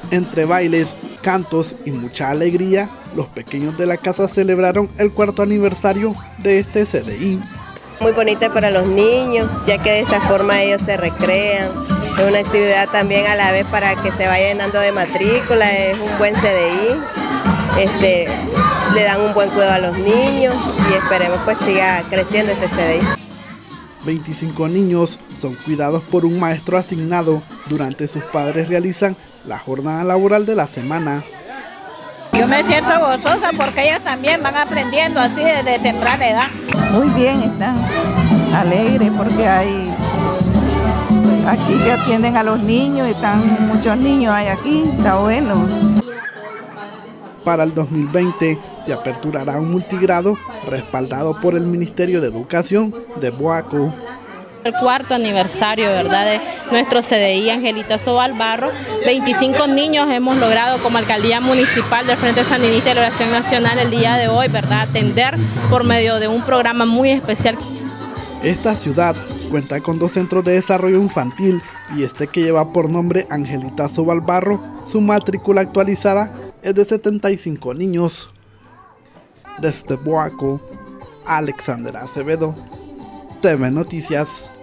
Entre bailes, cantos y mucha alegría, los pequeños de la casa celebraron el 4º aniversario de este CDI. Muy bonita para los niños, ya que de esta forma ellos se recrean. Es una actividad también a la vez para que se vaya llenando de matrícula, es un buen CDI. Le dan un buen cuidado a los niños y esperemos pues siga creciendo este CDI. 25 niños son cuidados por un maestro asignado. Durante sus padres realizan la jornada laboral de la semana. Yo me siento gozosa porque ellos también van aprendiendo así desde temprana edad. Muy bien, están alegres porque hay aquí que atienden a los niños, están muchos niños hay aquí, está bueno. Para el 2020 se aperturará un multigrado respaldado por el Ministerio de Educación de Boaco. El 4º aniversario, ¿verdad?, de nuestro CDI Angelita Sobalbarro. 25 niños hemos logrado como Alcaldía Municipal del Frente Sandinista de Liberación Nacional el día de hoy, ¿verdad?, atender por medio de un programa muy especial. Esta ciudad cuenta con 2 centros de desarrollo infantil y que lleva por nombre Angelita Sobalbarro, su matrícula actualizada es de 75 niños. Desde Boaco, Alexander Acevedo, TV Noticias.